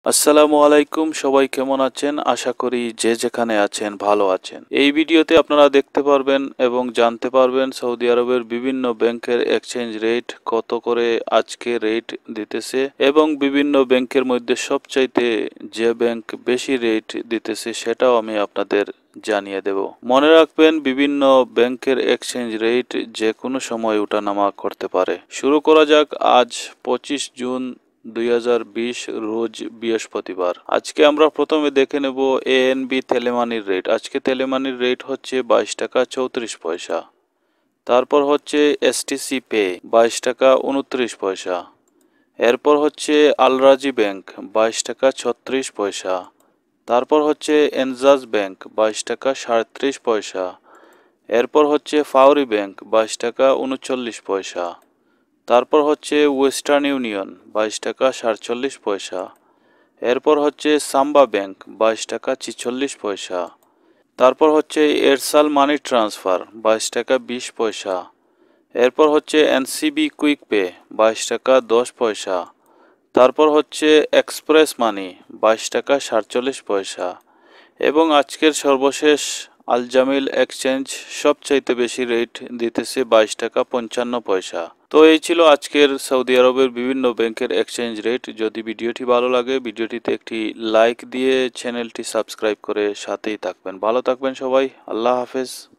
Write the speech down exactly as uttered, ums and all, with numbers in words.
আসসালামু আলাইকুম, সবাই কেমন আছেন? আশা করি যে যেখানে আছেন ভালো আছেন। এই ভিডিওতে আপনারা দেখতে পারবেন এবং জানতে পারবেন সৌদি আরবের বিভিন্ন ব্যাংকের এক্সচেঞ্জ রেট কত করে আজকে রেট দিতেছে এবং বিভিন্ন ব্যাংকের মধ্যে সবচাইতে যে ব্যাংক বেশি রেট দিতেছে সেটাও আমি আপনাদের জানিয়ে দেব। মনে রাখবেন বিভিন্ন ব্যাংকের এক্সচেঞ্জ রেট যে কোনো সময় ওঠানামা করতে পারে। শুরু করা যাক আজ পঁচিশ জুন দুই হাজার বিশ রোজ বৃহস্পতিবার। আজকে আমরা প্রথমে দেখে নেব এএনবি তেলেমানির রেট। আজকে তেলেমানির রেট হচ্ছে বাইশ টাকা চৌত্রিশ পয়সা। তারপর হচ্ছে এসটিসি পে বাইশ টাকা উনত্রিশ পয়সা। এরপর হচ্ছে আল রাজি ব্যাংক বাইশ টাকা ছত্রিশ পয়সা। তারপর হচ্ছে এনজাজ ব্যাংক বাইশ টাকা সাঁত্রিশ পয়সা। এরপর হচ্ছে ফাওরি ব্যাংক বাইশ টাকা উনচল্লিশ পয়সা। তারপর হচ্ছে ওয়েস্টার্ন ইউনিয়ন বাইশ টাকা সাতচল্লিশ পয়সা। এরপর হচ্ছে সাম্বা ব্যাংক বাইশ টাকা ছিচল্লিশ পয়সা। তারপর হচ্ছে এরসাল মানি ট্রান্সফার বাইশ টাকা বিশ পয়সা। এরপর হচ্ছে এনসিবি কুইক পে বাইশ টাকা দশ পয়সা। তারপর হচ্ছে এক্সপ্রেস মানি বাইশ টাকা সাতচল্লিশ পয়সা। এবং আজকের সর্বশেষ আল জামিল এক্সচেঞ্জ সবচাইতে বেশি রেট দিতেছে বাইশ টাকা পঞ্চান্ন পয়সা। তো এই ছিল আজকের সৌদি আরবের বিভিন্ন ব্যাংকের এক্সচেঞ্জ রেট। যদি ভিডিওটি ভালো লাগে ভিডিওটিতে একটি লাইক দিয়ে চ্যানেলটি সাবস্ক্রাইব করে সাথেই থাকবেন। ভালো থাকবেন সবাই। আল্লাহ হাফেজ।